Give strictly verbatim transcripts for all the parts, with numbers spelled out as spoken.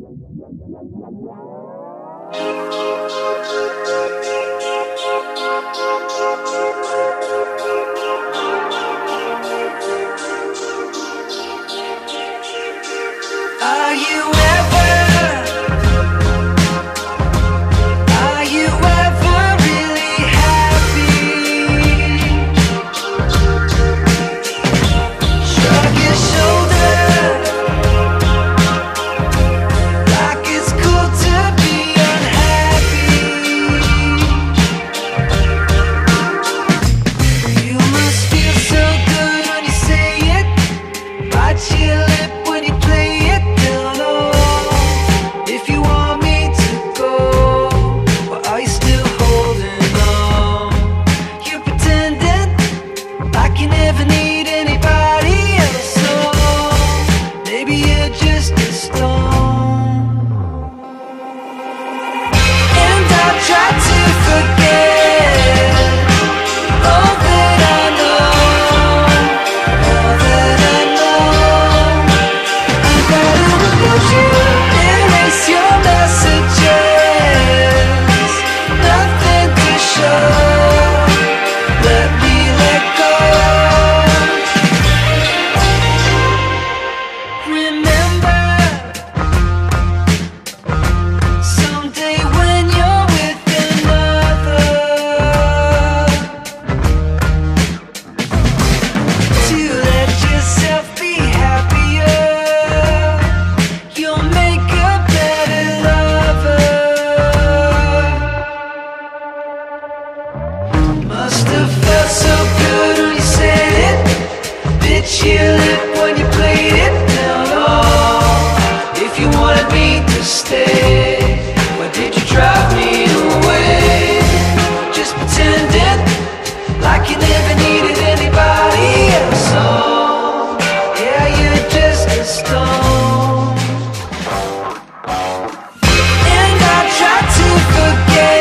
Are you ever, are you ever really happy? Shrug your shoulders, like it's cool to be unhappy. You must feel so good when you say it, bite your lip when you play it. Must have felt so good when you said it, bit your lip when you played it down low. If you wanted me to stay, why did you drive me away? Just pretending like you never needed anybody else. Oh, yeah, you're just a stone. And I tried to forget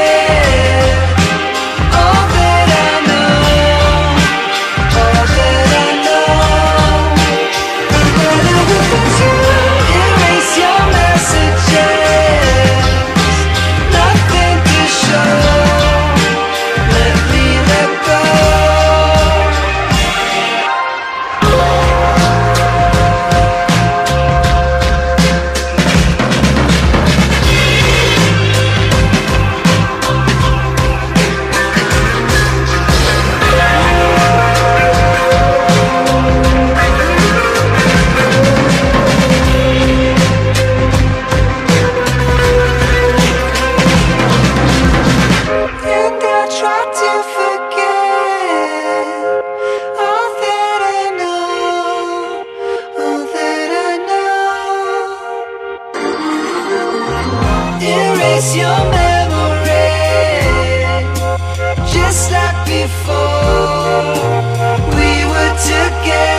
erase your memory, just like before we were together.